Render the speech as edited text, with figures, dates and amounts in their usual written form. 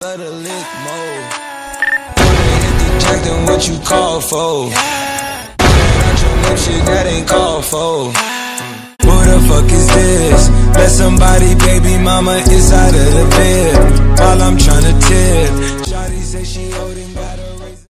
of the lick mode. Hit the jack, then what you call for? Not your lip shit, that ain't called for. Who the fuck is this? Let somebody, baby mama, inside of the bed. While I'm tryna